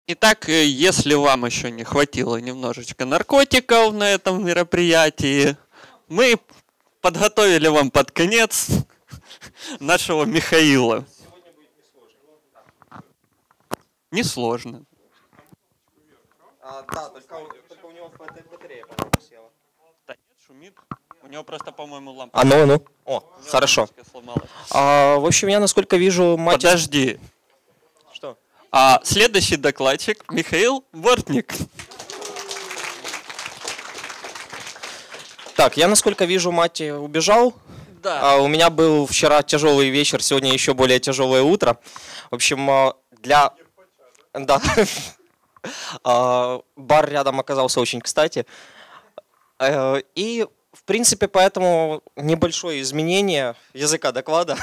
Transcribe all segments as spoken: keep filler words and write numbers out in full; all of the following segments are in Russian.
Итак, если вам еще не хватило немножечко наркотиков на этом мероприятии, мы подготовили вам под конец нашего Михаила. Несложно. А, да, только, только у него батарея, по-моему, села. Да нет, шумит. У него просто, по-моему, лампа. А ну, ну. О, хорошо. А, в общем, я, насколько вижу, мать... Подожди. Что? А следующий докладчик Михаил Бортник. Так, я, насколько вижу, мать убежал. Да. А, у меня был вчера тяжелый вечер, сегодня еще более тяжелое утро. В общем, для... Да. Бар рядом оказался очень кстати. И, в принципе, поэтому небольшое изменение языка доклада.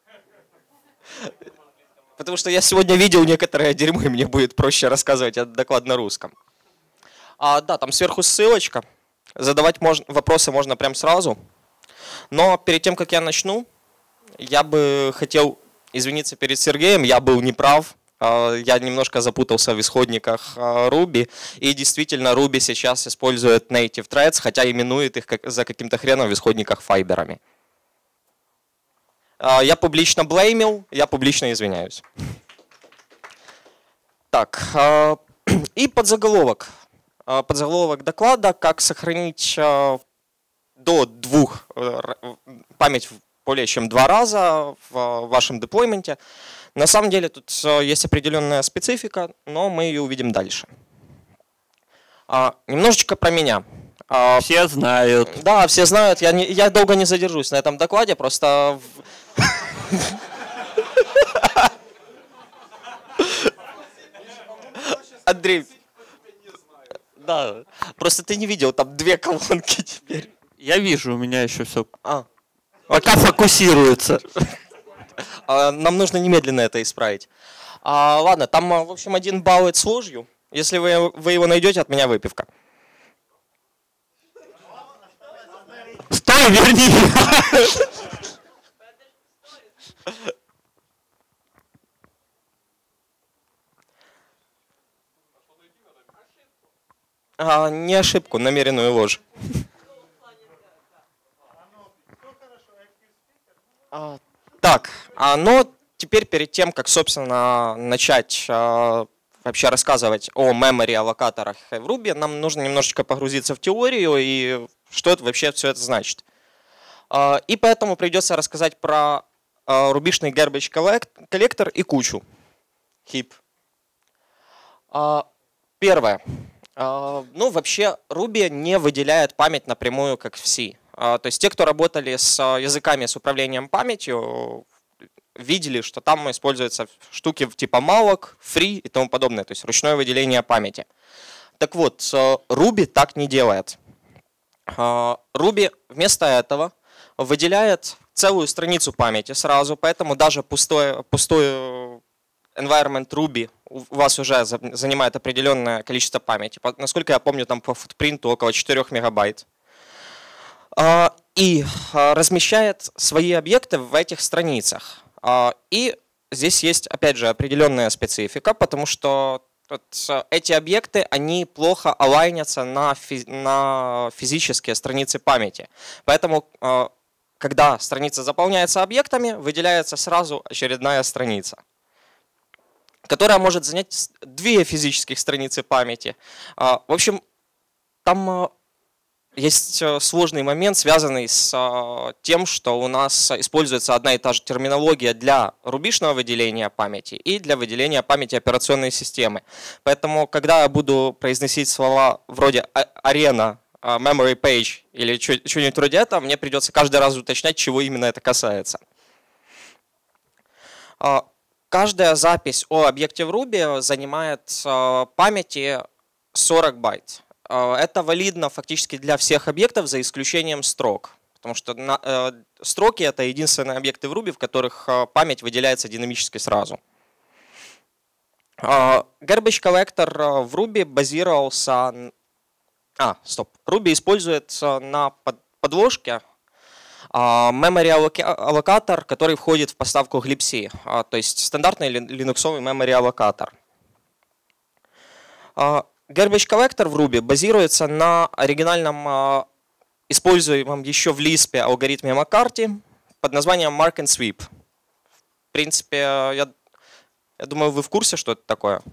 Потому что я сегодня видел некоторое дерьмо, и мне будет проще рассказывать этот доклад на русском. А, да, там сверху ссылочка. Задавать можно, вопросы можно прямо сразу. Но перед тем, как я начну, я бы хотел извиниться перед Сергеем. Я был неправ. Я немножко запутался в исходниках Ruby. И действительно, Ruby сейчас использует native threads, хотя именует их за каким-то хреном в исходниках файберами. Я публично блеймил, я публично извиняюсь. Так, и подзаголовок. Подзаголовок доклада «Как сохранить до двух память более чем два раза в вашем деплойменте». На самом деле тут есть определенная специфика, но мы ее увидим дальше. Немножечко про меня. Все знают. Да, все знают. Я, не, я долго не задержусь на этом докладе, просто... Андрей, да, просто ты не видел, там две колонки теперь. Я вижу, у меня еще все а. пока фокусируется. Нам нужно немедленно это исправить. А, ладно, там, в общем, один баллет с ложью. Если вы, вы его найдете, от меня выпивка. Стой, верни! А, не ошибку, намеренную ложь. А, так, а, но теперь перед тем, как, собственно, начать а, вообще рассказывать о memory аллокаторах в Ruby, нам нужно немножечко погрузиться в теорию и что это вообще все это значит. А, и поэтому придется рассказать про а, рубишный garbage collector и кучу. Heap. А, первое. А, ну, вообще, Ruby не выделяет память напрямую, как в C. То есть те, кто работали с языками с управлением памятью, видели, что там используются штуки типа malloc, free и тому подобное, то есть ручное выделение памяти. Так вот, Ruby так не делает. Ruby вместо этого выделяет целую страницу памяти сразу, поэтому даже пустой, пустой environment Ruby у вас уже занимает определенное количество памяти. Насколько я помню, там по футпринту около четырёх мегабайт. И размещает свои объекты в этих страницах. И здесь есть, опять же, определенная специфика, потому что эти объекты, они плохо алайнятся на, физ на физические страницы памяти. Поэтому, когда страница заполняется объектами, выделяется сразу очередная страница, которая может занять две физических страницы памяти. В общем, там есть сложный момент, связанный с тем, что у нас используется одна и та же терминология для рубишного выделения памяти и для выделения памяти операционной системы. Поэтому, когда я буду произносить слова вроде арена, memory page или что-нибудь вроде этого, мне придется каждый раз уточнять, чего именно это касается. Каждая запись о объекте в Ruby занимает памяти сорок байт. Это валидно фактически для всех объектов, за исключением строк. Потому что на, э, строки — это единственные объекты в Ruby, в которых э, память выделяется динамически сразу. Э, Garbage Collector в Ruby базировался... А, стоп. Ruby использует на под, подложке э, memory аллокатор, который входит в поставку glibc. Э, то есть стандартный линуксовый memory аллокатор. Garbage Collector в Ruby базируется на оригинальном, используемом еще в Lisp алгоритме Маккарти под названием Mark and Sweep. В принципе, я, я думаю, вы в курсе, что это такое?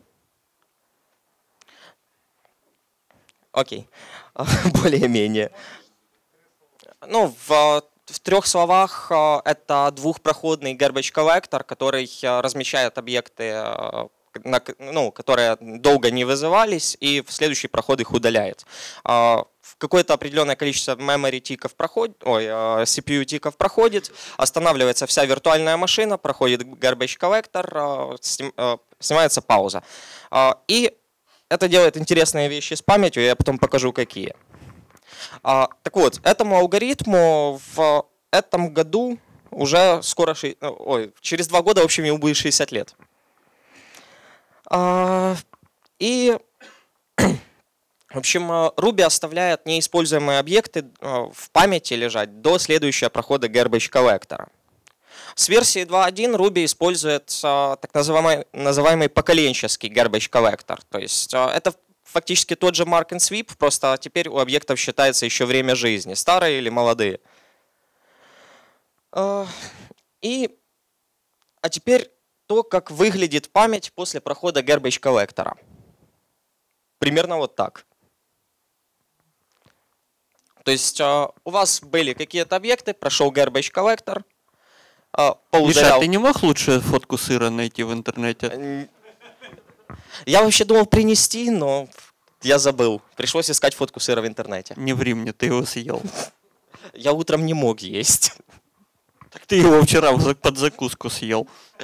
Окей, более-менее. Ну, в, в трех словах, это двухпроходный Garbage Collector, который размещает объекты, ну, которые долго не вызывались, и в следующий проход их удаляет. Какое-то определенное количество memory тиков проходит, ой, си пи ю тиков проходит, останавливается вся виртуальная машина, проходит Garbage Collector, снимается пауза. И это делает интересные вещи с памятью, я потом покажу, какие. Так вот, этому алгоритму в этом году уже скоро, ой, через два года, в общем, ему будет шестьдесят лет. И, в общем, Ruby оставляет неиспользуемые объекты в памяти лежать до следующего прохода Garbage Collector. С версии два точка один Ruby использует так называемый, называемый поколенческий Garbage Collector. То есть это фактически тот же Mark and Sweep, просто теперь у объектов считается еще время жизни, старые или молодые. И, а теперь то, как выглядит память после прохода Garbage Collector. Примерно вот так. То есть у вас были какие-то объекты, прошел Garbage Collector, поудалял. Миша, ты не мог лучше фотку сыра найти в интернете? Я вообще думал принести, но я забыл. Пришлось искать фотку сыра в интернете. Не ври мне, ты его съел. Я утром не мог есть. Так ты его вчера под закуску съел.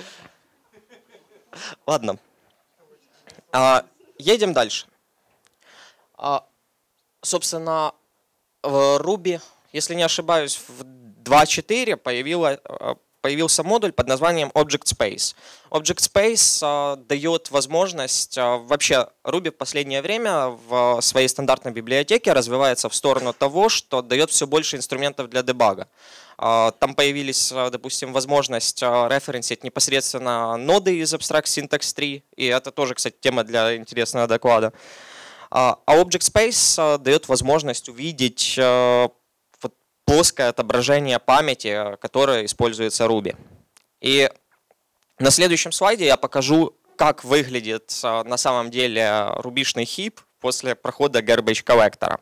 Ладно. А, едем дальше. А, собственно, в Ruby, если не ошибаюсь, в два точка четыре появилась... появился модуль под названием Object Space. Object Space а, дает возможность, а, вообще Ruby в последнее время в своей стандартной библиотеке развивается в сторону того, что дает все больше инструментов для дебага. А, там появились, а, допустим, возможность а, референсить непосредственно ноды из Abstract Syntax три, и это тоже, кстати, тема для интересного доклада. А, а Object Space а, дает возможность увидеть а, плоское отображение памяти, которое используется Ruby. И на следующем слайде я покажу, как выглядит на самом деле рубишный хип после прохода Garbage Collector.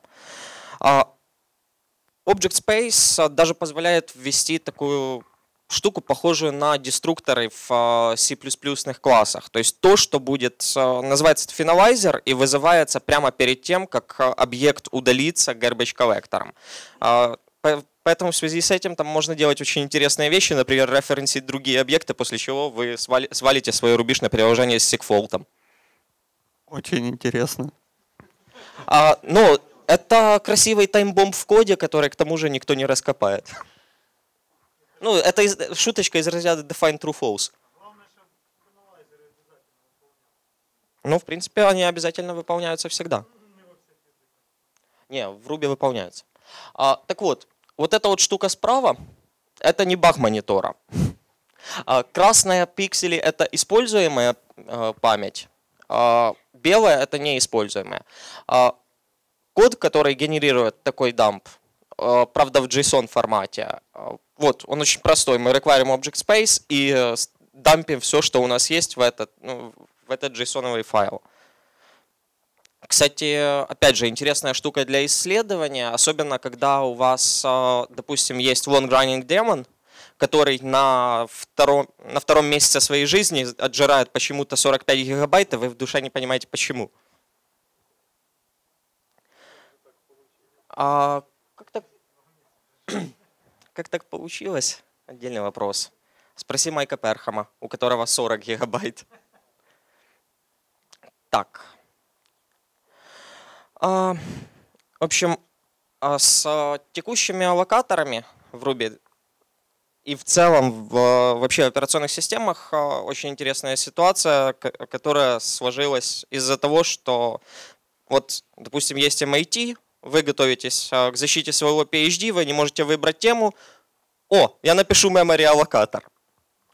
Object Space даже позволяет ввести такую штуку, похожую на деструкторы в C++ классах. То есть то, что будет, называется finalizer и вызывается прямо перед тем, как объект удалится Garbage Collector. Поэтому в связи с этим там можно делать очень интересные вещи, например, референсить другие объекты, после чего вы свалите свое рубишное приложение с сигфолтом. Очень интересно. А, ну, это красивый таймбомб в коде, который к тому же никто не раскопает. Ну, это из, шуточка из разряда define true false. Ну, в принципе, они обязательно выполняются всегда. Не, в Ruby выполняются. А, так вот. Вот эта вот штука справа, это не баг монитора. Красные пиксели — это используемая память, белая — это неиспользуемая. Код, который генерирует такой дамп, правда в JSON формате, вот, он очень простой. Мы requirим Object Space и дампим все, что у нас есть в этот, ну, в этот JSON-овый файл. Кстати, опять же, интересная штука для исследования, особенно когда у вас, допустим, есть long-running демон, который на втором, на втором месяце своей жизни отжирает почему-то сорок пять гигабайт, и вы в душе не понимаете, почему. А как так, как так получилось? Отдельный вопрос. Спроси Майка Перхама, у которого сорок гигабайт. Так. В общем, с текущими аллокаторами в Ruby и в целом в вообще операционных системах очень интересная ситуация, которая сложилась из-за того, что вот, допустим, есть эм ай ти, вы готовитесь к защите своего пи эйч ди, вы не можете выбрать тему. О, я напишу memory аллокатор.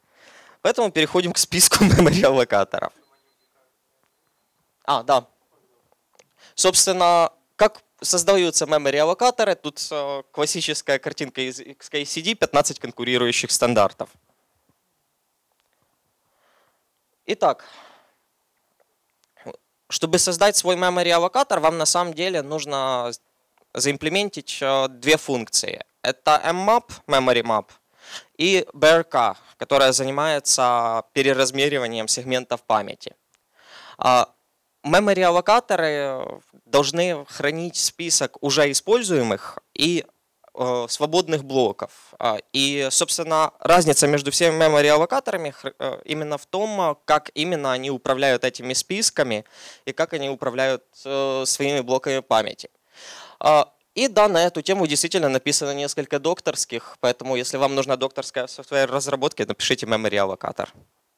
Поэтому переходим к списку memory аллокаторов. А, да. Собственно, как создаются memory-аллокаторы? Тут э, классическая картинка из икс кей си ди, пятнадцать конкурирующих стандартов. Итак, чтобы создать свой memory-аллокатор, вам на самом деле нужно заимплементить э, две функции. Это mmap, memory map, и би ар кей, которая занимается переразмериванием сегментов памяти. Memory-аллокаторы должны хранить список уже используемых и э, свободных блоков. И, собственно, разница между всеми memory-аллокаторами э, именно в том, как именно они управляют этими списками и как они управляют э, своими блоками памяти. И да, на эту тему действительно написано несколько докторских, поэтому если вам нужна докторская софтвер-разработка, напишите memory-аллокатор.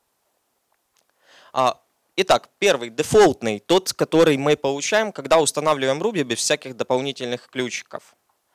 Итак, первый, дефолтный, тот, который мы получаем, когда устанавливаем Ruby без всяких дополнительных ключиков.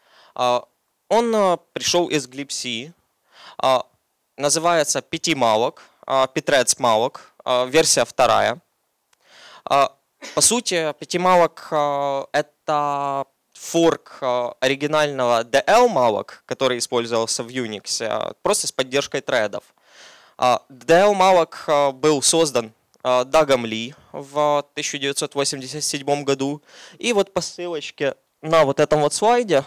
Он пришел из glibc, называется ptmalloc, pthreads malloc, версия вторая. По сути, ptmalloc — это форк оригинального ди эл malloc, который использовался в Unix, просто с поддержкой тредов. ди эл malloc был создан Дагом Ли в тысяча девятьсот восемьдесят седьмом году. И вот по ссылочке на вот этом вот слайде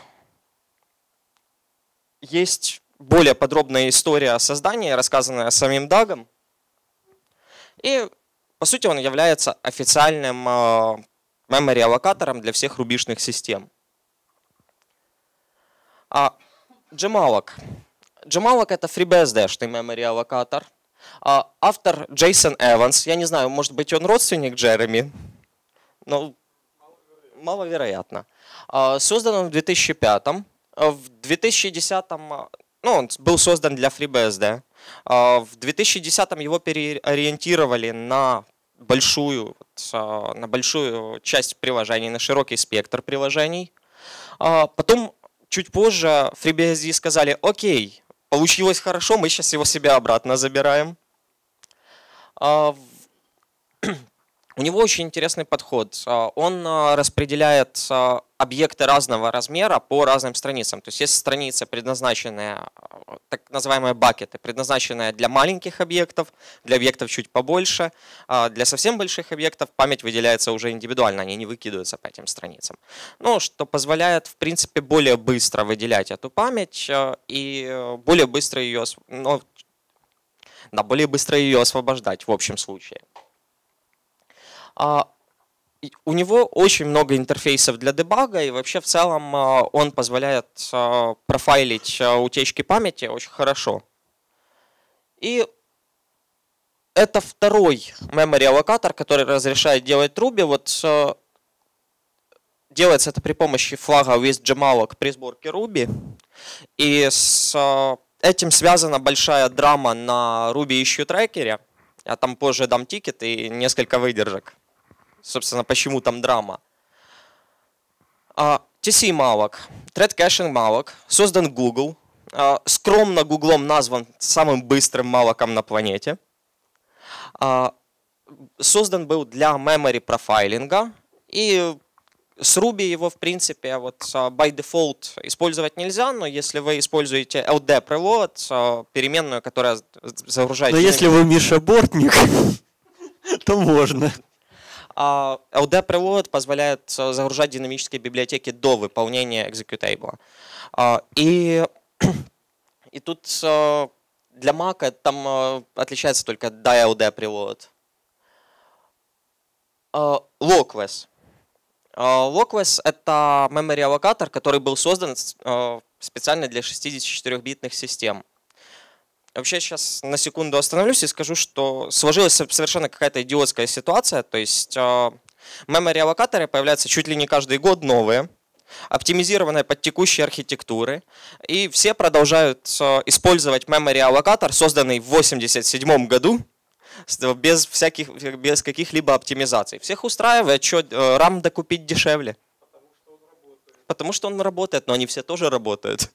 есть более подробная история создания, рассказанная самим Дагом. И по сути он является официальным memory-аллокатором для всех рубишных систем. А gmalloc. gmalloc — это FreeBSD-шный memory-аллокатор. Автор Джейсон Эванс, я не знаю, может быть он родственник Джереми, но маловероятно. Создан он в две тысячи пятом. В две тысячи десятом, ну, он был создан для FreeBSD. В две тысячи десятом его переориентировали на большую, на большую часть приложений, на широкий спектр приложений. Потом, чуть позже, FreeBSD сказали: окей, получилось хорошо, мы сейчас его себе обратно забираем. У него очень интересный подход. Он распределяет объекты разного размера по разным страницам. То есть есть страницы, предназначенные, так называемые бакеты, предназначенные для маленьких объектов, для объектов чуть побольше. Для совсем больших объектов память выделяется уже индивидуально, они не выкидываются по этим страницам. Ну, что позволяет, в принципе, более быстро выделять эту память и более быстро ее, ну, да, более быстро ее освобождать в общем случае. У него очень много интерфейсов для дебага, и вообще в целом он позволяет профайлить утечки памяти очень хорошо. И это второй memory-аллокатор, который разрешает делать Ruby. Вот делается это при помощи флага with-gmalloc при сборке Ruby. И с этим связана большая драма на Ruby Issue Tracker. Я там позже дам тикет и несколько выдержек. Собственно, почему там драма. ти си malloc, Thread Caching malloc, создан Google. Скромно Гуглом назван самым быстрым маллоком на планете. Создан был для memory профайлинга. И с Ruby его, в принципе, вот by default использовать нельзя, но если вы используете эл ди preload, переменную, которая загружает... Но если вы Миша Бортник, то можно. эл ди preload позволяет загружать динамические библиотеки до выполнения executable. И, и тут для Mac там отличается только до эл ди preload. Lockless. Lockless — это memory-аллокатор, который был создан специально для шестидесятичетырёхбитных систем. Вообще сейчас на секунду остановлюсь и скажу, что сложилась совершенно какая-то идиотская ситуация. То есть memory-аллокаторы появляются чуть ли не каждый год новые, оптимизированные под текущие архитектуры. И все продолжают использовать memory-аллокатор, созданный в восемьдесят седьмом году, без всяких, без каких-либо оптимизаций. Всех устраивает, что RAM докупить дешевле. Потому что он работает, но они все тоже работают.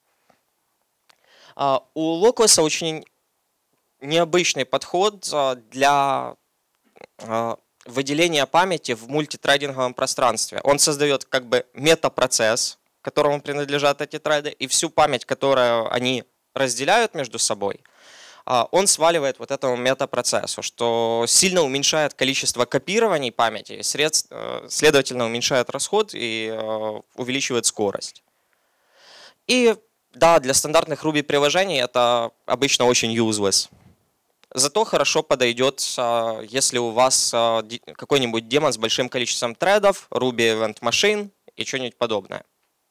У Lockless очень необычный подход для выделение памяти в мультитрейдинговом пространстве. Он создает как бы метапроцесс, которому принадлежат эти треды, и всю память, которую они разделяют между собой, он сваливает вот этому метапроцессу, что сильно уменьшает количество копирований памяти, средств, следовательно, уменьшает расход и увеличивает скорость. И да, для стандартных Ruby приложений это обычно очень useless. Зато хорошо подойдет, если у вас какой-нибудь демон с большим количеством тредов, Ruby Event Machine и что-нибудь подобное.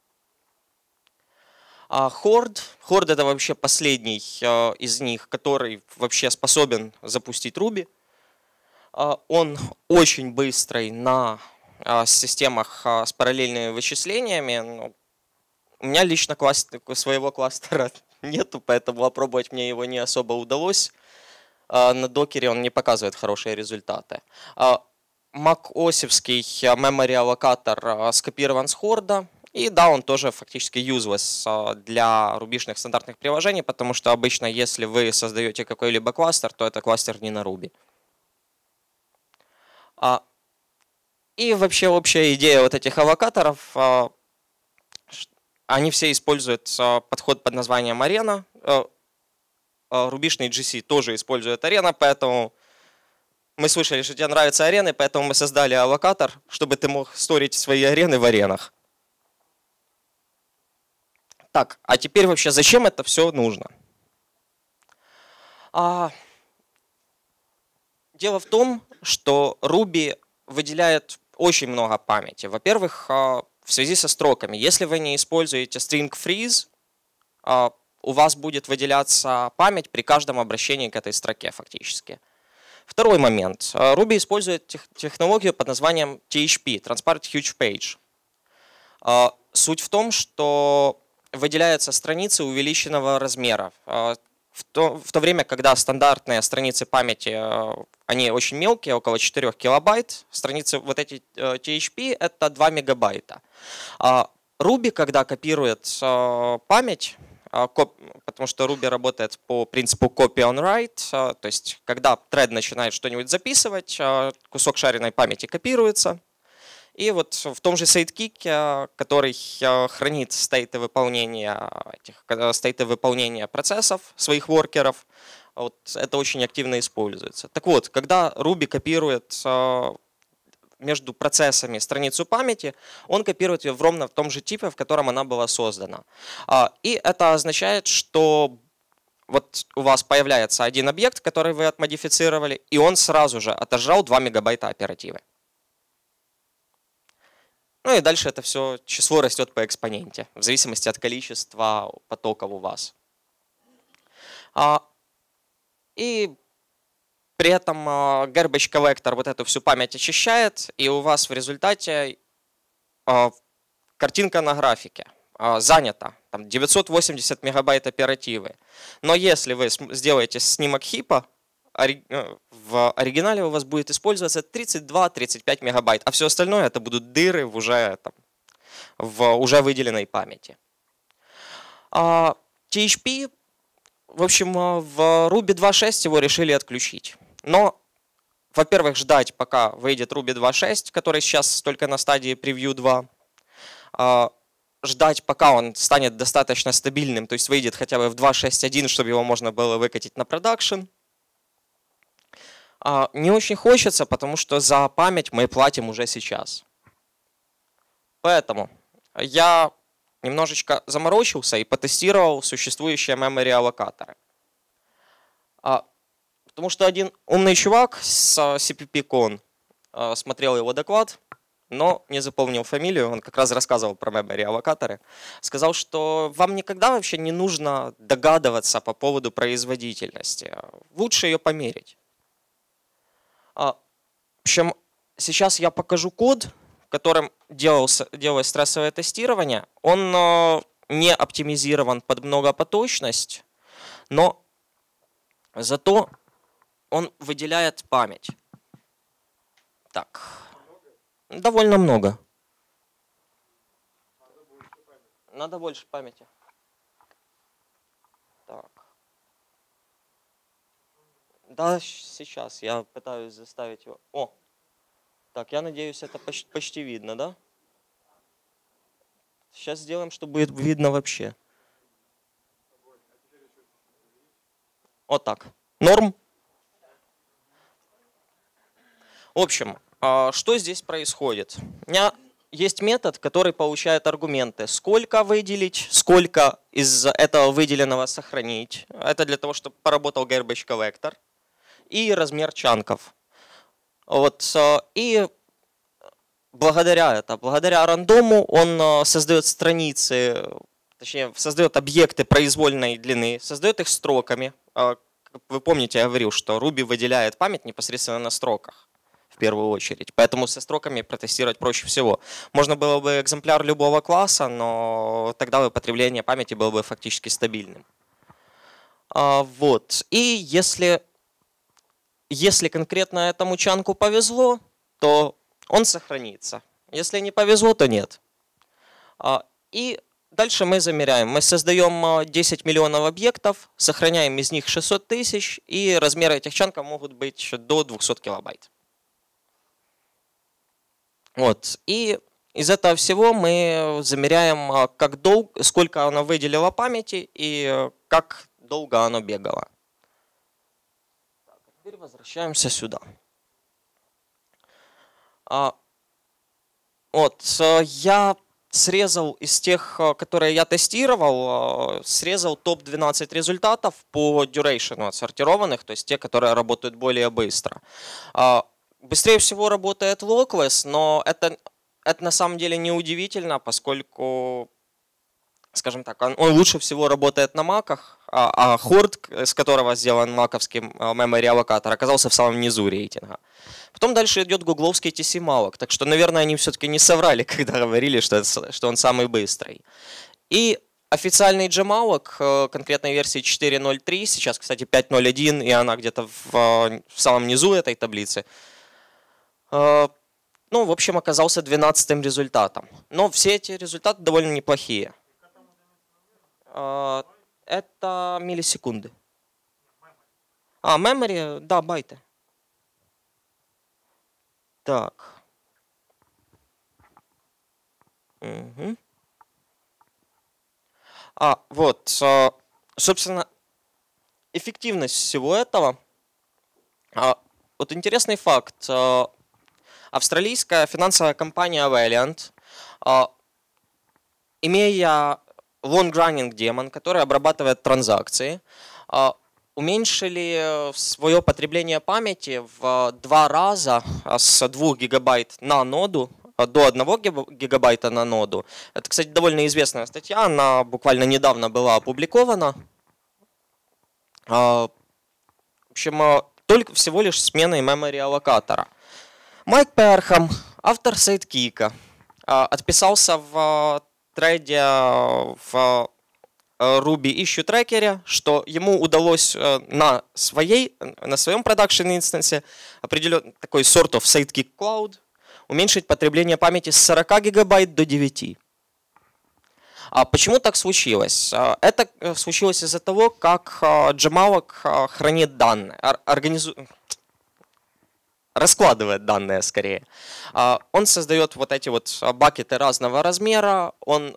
Horde. Horde это вообще последний из них, который вообще способен запустить Ruby. Он очень быстрый на системах с параллельными вычислениями. У меня лично своего кластера нету, поэтому опробовать мне его не особо удалось. На докере он не показывает хорошие результаты. Mac-осевский memory аллокатор скопирован с Horde. И да, он тоже фактически useless для рубишных стандартных приложений, потому что обычно, если вы создаете какой-либо кластер, то это кластер не на Ruby. И вообще общая идея вот этих аллокаторов, они все используют подход под названием Arena. Рубишный джи си тоже использует Arena, поэтому мы слышали, что тебе нравятся арены, поэтому мы создали аллокатор, чтобы ты мог сторить свои арены в аренах. Так, а теперь вообще зачем это все нужно? А, дело в том, что Ruby выделяет очень много памяти. Во-первых, в связи со строками. Если вы не используете string freeze, у вас будет выделяться память при каждом обращении к этой строке фактически. Второй момент. Ruby использует тех, технологию под названием ти эйч пи, Transparent Huge Page. Суть в том, что выделяются страницы увеличенного размера. В то, в то время, когда стандартные страницы памяти, они очень мелкие, около четырёх килобайт, страницы вот эти ти эйч пи это два мегабайта. Ruby, когда копирует память, потому что Ruby работает по принципу copy on write, то есть когда тред начинает что-нибудь записывать, кусок шаренной памяти копируется. И вот в том же сайдкике, который хранит стейты выполнения, этих, стейты выполнения процессов, своих воркеров, вот это очень активно используется. Так вот, когда Ruby копирует между процессами страницу памяти, он копирует ее в ровно в том же типе, в котором она была создана. И это означает, что вот у вас появляется один объект, который вы отмодифицировали, и он сразу же отожрал два мегабайта оперативы. Ну и дальше это все число растет по экспоненте, в зависимости от количества потоков у вас. И при этом garbage collector вот эту всю память очищает, и у вас в результате картинка на графике занята, там девятьсот восемьдесят мегабайт оперативы. Но если вы сделаете снимок хипа, в оригинале у вас будет использоваться тридцать два — тридцать пять мегабайт, а все остальное это будут дыры в уже, там, в уже выделенной памяти. ти эйч пи, в общем, в Ruby два шесть его решили отключить. Но, во-первых, ждать, пока выйдет Ruby два шесть, который сейчас только на стадии превью два. Ждать, пока он станет достаточно стабильным, то есть выйдет хотя бы в два шесть один, чтобы его можно было выкатить на продакшн. Не очень хочется, потому что за память мы платим уже сейчас. Поэтому я немножечко заморочился и потестировал существующие memory аллокаторы. Потому что один умный чувак с си пи пи-Con смотрел его доклад, но не запомнил фамилию, он как раз рассказывал про memory аллокаторы. Сказал, что вам никогда вообще не нужно догадываться по поводу производительности. Лучше ее померить. В общем, сейчас я покажу код, которым делался, делалось стрессовое тестирование. Он не оптимизирован под многопоточность, но зато он выделяет память. Так, довольно много. Надо больше памяти. Так. Да, сейчас я пытаюсь заставить его. О, Так, я надеюсь, это почти, почти видно, да? Сейчас сделаем, чтобы будет видно вообще. Вот так. Норм? В общем, что здесь происходит? У меня есть метод, который получает аргументы. Сколько выделить, сколько из этого выделенного сохранить. Это для того, чтобы поработал garbage collector. И размер чанков. Вот. И благодаря это, благодаря рандому он создает страницы, точнее, создает объекты произвольной длины, создает их строками. Вы помните, я говорил, что Ruby выделяет память непосредственно на строках в первую очередь. Поэтому со строками протестировать проще всего. Можно было бы экземпляр любого класса, но тогда потребление памяти было бы фактически стабильным. Вот. И если, если конкретно этому чанку повезло, то он сохранится. Если не повезло, то нет. И дальше мы замеряем. Мы создаем десять миллионов объектов, сохраняем из них шестьсот тысяч, и размеры этих чанков могут быть до двухсот килобайт. Вот. И из этого всего мы замеряем, как долго, сколько оно выделило памяти и как долго оно бегало. Так, теперь возвращаемся сюда. Вот, я срезал из тех, которые я тестировал, срезал топ двенадцать результатов по duration отсортированных, то есть те, которые работают более быстро. Быстрее всего работает Lockless, но это, это на самом деле не удивительно, поскольку, скажем так, он, он лучше всего работает на маках, а, а Horde, с которого сделан маковский memory аллокатор, оказался в самом низу рейтинга. Потом дальше идет гугловский ти си malloc, так что, наверное, они все-таки не соврали, когда говорили, что, это, что он самый быстрый. И официальный gmalloc конкретной версии четыре ноль три, сейчас, кстати, пять ноль один, и она где-то в, в самом низу этой таблицы, ну, в общем, оказался двенадцатым результатом. Но все эти результаты довольно неплохие. Это миллисекунды. А, memory, да, байты. Так. Угу. А, вот, собственно, эффективность всего этого. Вот интересный факт. Австралийская финансовая компания Valiant, имея long-running демон, который обрабатывает транзакции, уменьшили свое потребление памяти в два раза с двух гигабайт на ноду до одного гигабайта на ноду. Это, кстати, довольно известная статья, она буквально недавно была опубликована. В общем, только всего лишь сменой memory аллокатора. Майк Перхам, автор SideKick, отписался в трейде в Ruby Issue Tracker, что ему удалось на, своей, на своем продакшн инстансе определенный такой sort of SideKick Cloud уменьшить потребление памяти с сорока гигабайт до девяти. А почему так случилось? Это случилось из-за того, как gmalloc хранит данные, организует, раскладывает данные скорее. Он создает вот эти вот бакеты разного размера, он,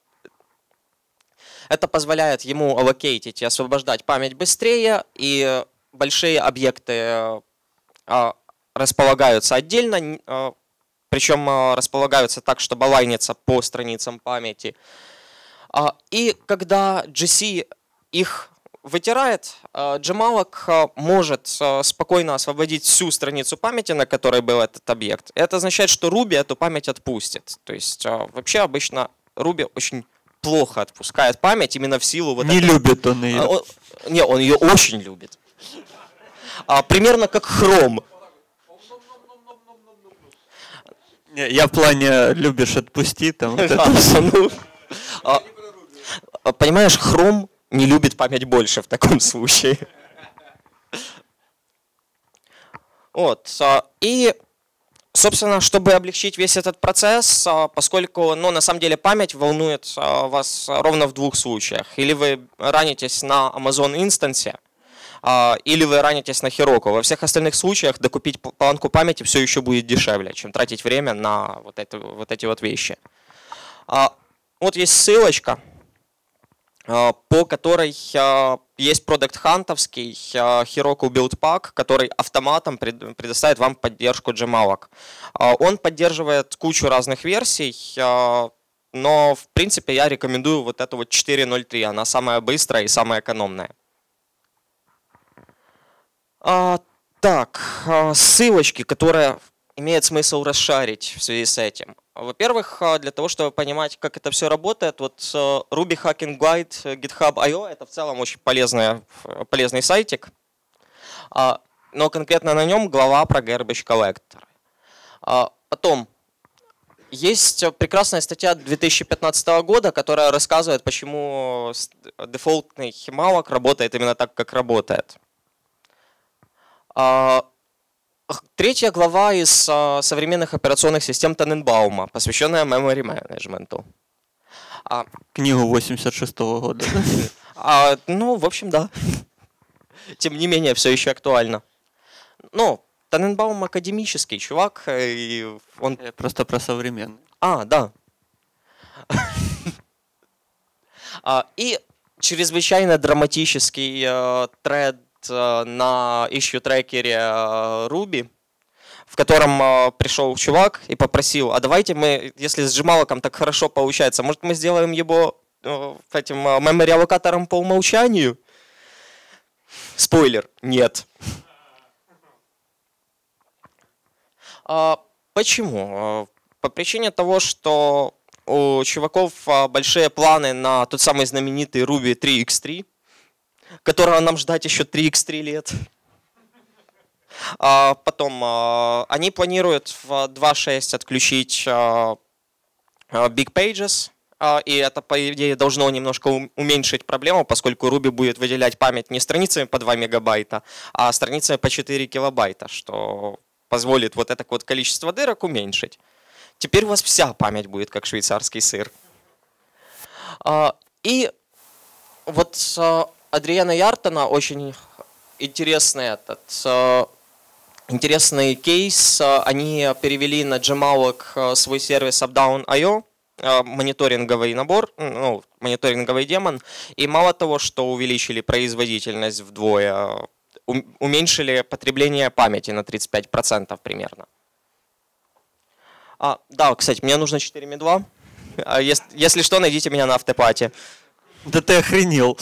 это позволяет ему аллокейтить и освобождать память быстрее, и большие объекты располагаются отдельно, причем располагаются так, чтобы лайниться по страницам памяти. И когда джи си их вытирает, gmalloc может спокойно освободить всю страницу памяти, на которой был этот объект. Это означает, что Ruby эту память отпустит. То есть вообще обычно Ruby очень плохо отпускает память именно в силу вот Не этого. любит он ее. Он, не, он ее очень любит. А, примерно как Chrome. Не, я в плане любишь отпусти там. Вот Да, ну, а, понимаешь, Chrome не любит память больше в таком случае. Вот. И, собственно, чтобы облегчить весь этот процесс, поскольку, ну, на самом деле память волнует вас ровно в двух случаях. Или вы ранитесь на Amazon инстансе, или вы ранитесь на Heroku. Во всех остальных случаях докупить планку памяти все еще будет дешевле, чем тратить время на вот, это, вот эти вот вещи. Вот есть ссылочка, по которой есть продакт-хантовский Heroku Build Pack, который автоматом предоставит вам поддержку Gmalloc. Он поддерживает кучу разных версий, но в принципе я рекомендую вот эту вот четыре ноль три, она самая быстрая и самая экономная. Так, ссылочки, которые имеет смысл расшарить в связи с этим. Во-первых, для того, чтобы понимать, как это все работает, вот Ruby Hacking Guide GitHub точка ай о это в целом очень полезный, полезный сайтик, но конкретно на нем глава про Garbage Collector. Потом, есть прекрасная статья две тысячи пятнадцатого года, которая рассказывает, почему дефолтный malloc работает именно так, как работает. Третья глава из а, современных операционных систем Таненбаума, посвященная memory management. А, Книгу восемьдесят шестого года. А, ну, в общем, да. Тем не менее, все еще актуально. Ну, Таненбаум академический чувак, и он... Я просто про современный. А, да. И чрезвычайно драматический тред на issue трекере Ruby, в котором пришел чувак и попросил, а давайте мы, если с Gmalloc так хорошо получается, может мы сделаем его этим memory аллокатором по умолчанию? Спойлер, нет. Почему? По причине того, что у чуваков большие планы на тот самый знаменитый Ruby три икс три, которого нам ждать еще три икс три лет. А потом а, они планируют в два точка шесть отключить а, Big Pages, а, и это, по идее, должно немножко уменьшить проблему, поскольку Ruby будет выделять память не страницами по два мегабайта, а страницами по четыре килобайта, что позволит вот это вот количество дырок уменьшить. Теперь у вас вся память будет как швейцарский сыр. А, и вот... Адриана Яртона очень интересный, этот, интересный кейс. Они перевели на Gmalloc свой сервис Updown точка ай о, мониторинговый набор, ну, мониторинговый демон. И мало того, что увеличили производительность вдвое, уменьшили потребление памяти на тридцать пять процентов примерно. А, да, кстати, мне нужно четыре медла. Если, если что, найдите меня на автопате. Да ты охренел.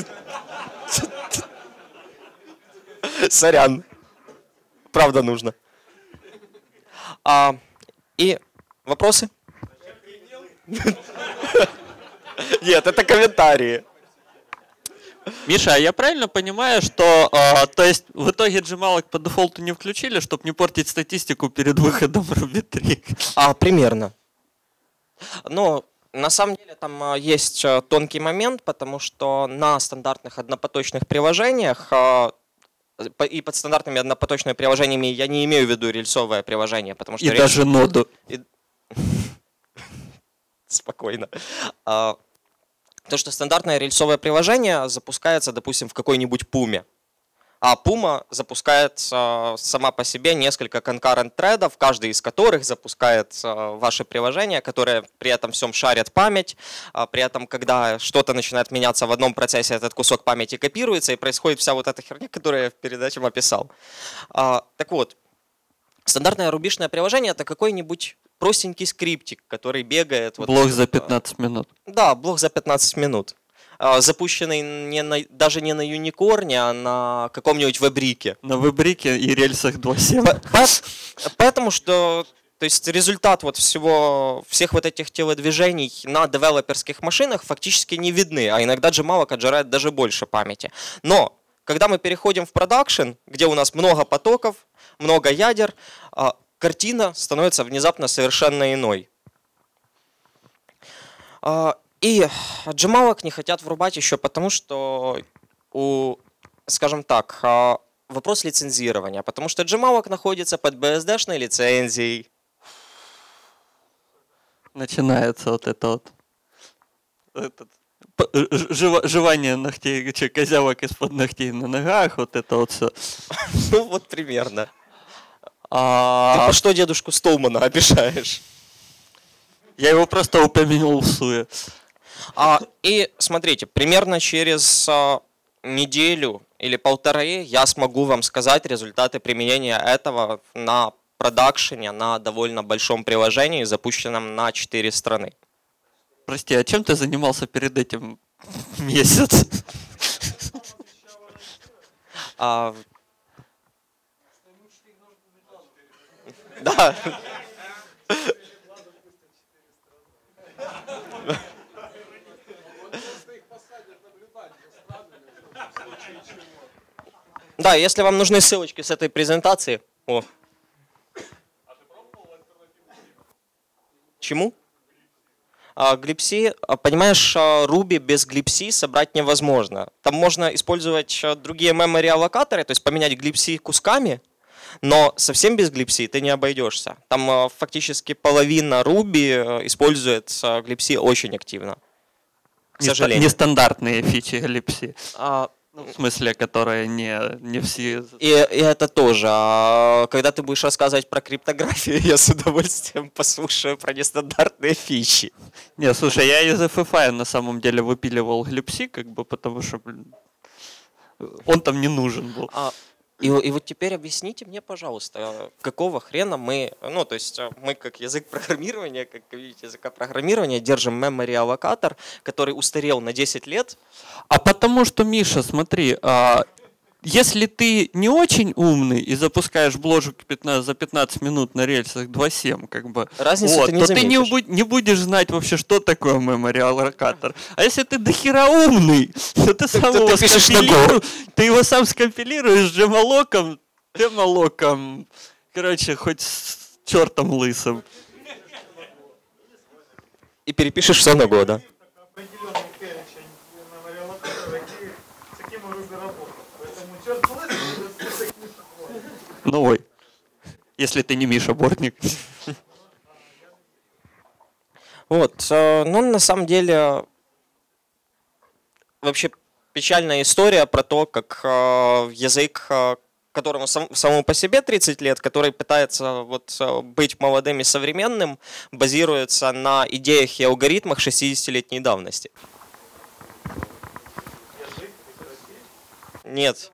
Сорян. Правда нужно. А, и вопросы? Нет, это комментарии. Миша, а я правильно понимаю, что э, то есть в итоге Gmalloc по дефолту не включили, чтобы не портить статистику перед выходом Ruby три? А, примерно. Но на самом деле там есть тонкий момент, потому что на стандартных однопоточных приложениях, и под стандартными однопоточными приложениями я не имею в виду рельсовое приложение, потому что... И рельс... даже ноду. И... Спокойно. То, что стандартное рельсовое приложение запускается, допустим, в какой-нибудь пуме. А Puma запускает а, сама по себе несколько concurrent threadов, каждый из которых запускает а, ваше приложение, которое при этом всем шарит память. А, при этом, когда что-то начинает меняться в одном процессе, этот кусок памяти копируется, и происходит вся вот эта херня, которую я перед этим описал. А, так вот, стандартное рубишное приложение — это какой-нибудь простенький скриптик, который бегает... Блок вот, за пятнадцать минут. Да, блок за пятнадцать минут. Запущенный не на, даже не на юникорне, а на каком-нибудь вебрике. На вебрике и рельсах два точка семь. По, по, поэтому что, то есть результат вот всего, всех вот этих телодвижений на девелоперских машинах фактически не видны, а иногда Gmalloc отжирает даже больше памяти. Но когда мы переходим в продакшн, где у нас много потоков, много ядер, картина становится внезапно совершенно иной. И Gmalloc не хотят врубать еще потому, что у, скажем так, вопрос лицензирования. Потому что Gmalloc находится под би эс ди-шной лицензией. Начинается вот это вот. Этот п- ж- жева- жевание ногтей, че, козявок из-под ногтей на ногах, вот это вот все. Ну, вот примерно. Ты А по что дедушку Столмана обижаешь? я его просто упомянул в суе. А, и смотрите, примерно через а, неделю или полторы я смогу вам сказать результаты применения этого на продакшене, на довольно большом приложении, запущенном на четыре страны. Прости, а чем ты занимался перед этим месяц? А, да. Да, если вам нужны ссылочки с этой презентации. О. Чему? А, Glibc, а, понимаешь, а, Ruby без Glibc собрать невозможно. Там можно использовать а, другие memory аллокаторы, то есть поменять Glibc кусками, но совсем без Glibc ты не обойдешься. Там а, фактически половина Ruby а, использует а, Glibc очень активно. К Неста- сожалению. Нестандартные фичи Glibc. А, Ну, в смысле, которые не, не все... И, и это тоже. А когда ты будешь рассказывать про криптографию, я с удовольствием послушаю про нестандартные фичи. Не, слушай, я из эф эф ай на самом деле выпиливал Glibc, как бы, потому что, блин, он там не нужен был. А, и, и вот теперь объясните мне, пожалуйста, какого хрена мы, ну, то есть мы как язык программирования, как комьюнити языка программирования, держим memory аллокатор, который устарел на десять лет. А потому что, Миша, смотри, а, если ты не очень умный и запускаешь бложек пятнадцать, за пятнадцать минут на рельсах два семь, как бы, Разницу вот, ты не то ты не, заметишь. бу- не будешь знать вообще, что такое memory аллокатор. А если ты дохера умный, то ты сам то его ты пишешь на Go. скомпилируешь, ты его сам скомпилируешь джемалоком, демалоком, короче, хоть с чертом лысым. И перепишешь все на года. Определенный перечень memory аллокаторов, які з якими ви заработали. Поэтому черт лысый, это список не шоколад. Ну ой, если ты не Миша Бортник. Вот, э, ну, на самом деле, вообще печальная история про то, как э, язык, э, которому сам, самому по себе тридцать лет, который пытается вот, э, быть молодым и современным, базируется на идеях и алгоритмах шестидесятилетней давности. Нет.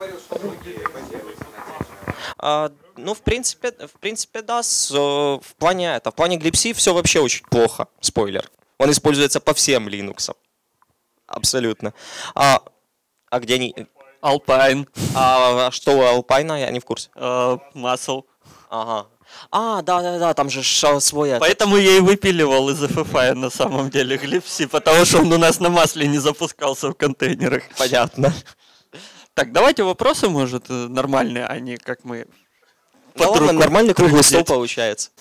А, ну, в принципе, в принципе, да, с, э, в плане это, в плане Glibc все вообще очень плохо. Спойлер. Он используется по всем Linux. Абсолютно. А, а где они? Alpine, А что у Alpine? Я не в курсе. э, Muscle. Ага. А, да, да, да, там же ш- свой. этот. Поэтому я и выпиливал из эф эф ай на самом деле Glibc, потому что он у нас на масле не запускался в контейнерах. Понятно. Так, давайте вопросы, может, э, нормальные, а не как мы. Да под ладно, руку нормальный круглый стол трындеть. получается.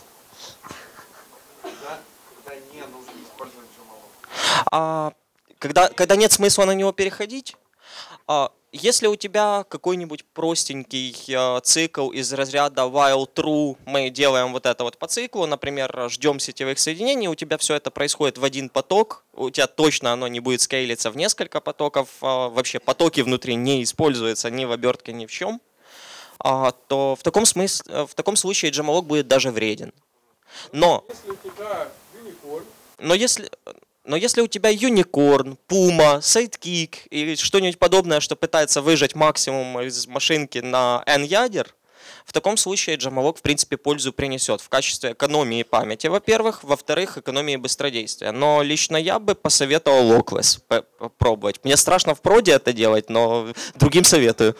Когда не нужно использовать джамалок. А, когда, когда нет смысла на него переходить, а, если у тебя какой-нибудь простенький а, цикл из разряда while true, мы делаем вот это вот по циклу, например, ждем сетевых соединений, у тебя все это происходит в один поток, у тебя точно оно не будет скейлиться в несколько потоков, а, вообще потоки внутри не используются ни в обертке, ни в чем, а, то в таком, смысле, в таком случае Джамалок будет даже вреден. Но, Если у тебя Unicorn, но если... Но если у тебя Unicorn, Puma, Sidekick или что-нибудь подобное, что пытается выжать максимум из машинки на N ядер, в таком случае Джамалок в принципе пользу принесет в качестве экономии памяти, во-первых, во-вторых, экономии быстродействия. Но лично я бы посоветовал Lockless попробовать. Мне страшно в проде это делать, но другим советую.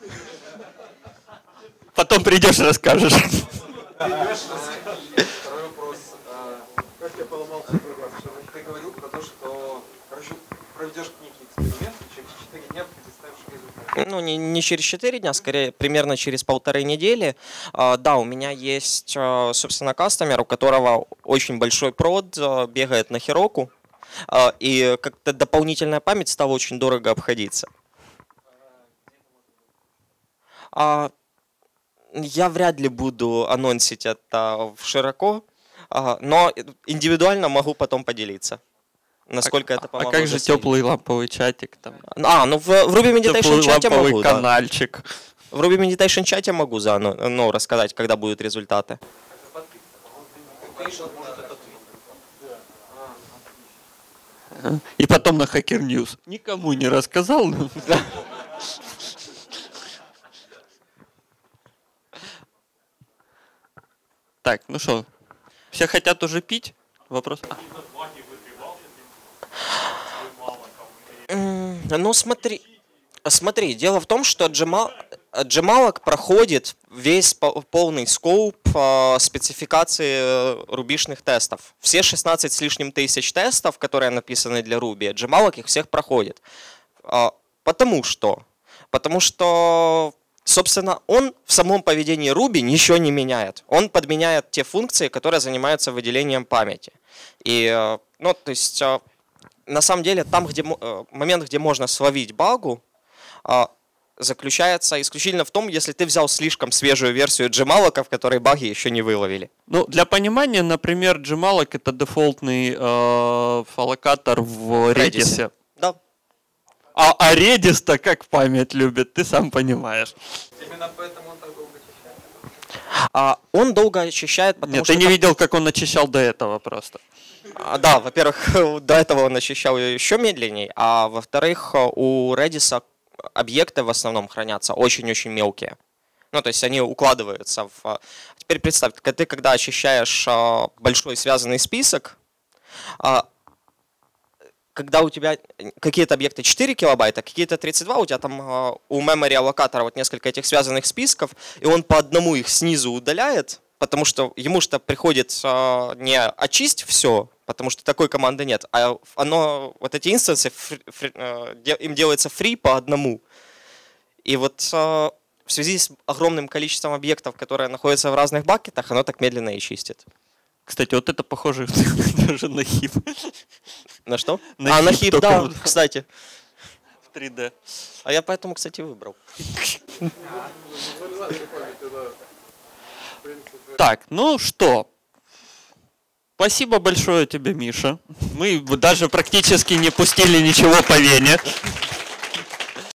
Потом придешь и расскажешь. Второй вопрос. А, Как я поломал свой программ? Что ты говорил про то, что, короче, проведешь некий эксперимент, и через четыре дня представишь результат. Ну, не, не через четыре дня, скорее примерно через полторы недели. А, да, у меня есть, а, собственно, кастомер, у которого очень большой прод, а, бегает на Heroku, а, и как-то дополнительная память стала очень дорого обходиться. А, я вряд ли буду анонсить это в широко, а, но индивидуально могу потом поделиться. насколько а, это помогло. А как же достигнуть. теплый ламповый чатик там? А, ну в, в Ruby Meditation Теплый чате ламповый могу, да. канальчик. В Ruby Meditation чате могу за, ну, ну, рассказать, когда будут результаты. И потом на Hacker News. Никому не рассказал. но- Так, ну что, все хотят уже пить? Вопрос. А, М, Ну смотри, смотри, дело в том, что Gmao- Gmalloc проходит весь по- полный скоуп а, спецификации э, рубишных тестов. Все шестнадцать с лишним тысяч тестов, которые написаны для Ruby, Gmalloc их всех проходит. А, Потому что, потому что, собственно, он в самом поведении Ruby ничего не меняет. Он подменяет те функции, которые занимаются выделением памяти. И, э, ну, то есть, э, на самом деле, там, где мо- э, момент, где можно словить багу, а, заключается исключительно в том, если ты взял слишком свежую версию Gmalloc, в которой баги еще не выловили. Ну, для понимания, например, Gmalloc — это дефолтный э, аллокатор в Redis. Redis. Да. А, а Redis-то как память любит, ты сам понимаешь. Именно поэтому он так долго очищает. А он долго очищает, потому Нет, что... ты не там- видел, как он очищал до этого просто. А, Да, во-первых, до этого он очищал ее еще медленнее, а во-вторых, у Redis объекты в основном хранятся очень-очень мелкие. Ну, то есть они укладываются в... Теперь представь, когда ты когда очищаешь а, большой связанный список, а, когда у тебя какие-то объекты четыре килобайта, какие-то тридцать два, у тебя там а, у memory аллокатора вот несколько этих связанных списков, и он по одному их снизу удаляет, потому что ему что приходит а, не очисть все, потому что такой команды нет, а оно, вот эти инстансы, фри- фри- э, де- им делается free по одному. И вот а, в связи с огромным количеством объектов, которые находятся в разных бакетах, оно так медленно и чистит. Кстати, вот это похоже даже на хип. На что? На а, на хип хип, только да, вот. кстати. В три дэ. А я поэтому, кстати, выбрал. Так, ну что? Спасибо большое тебе, Миша. Мы даже практически не пустили ничего по вене.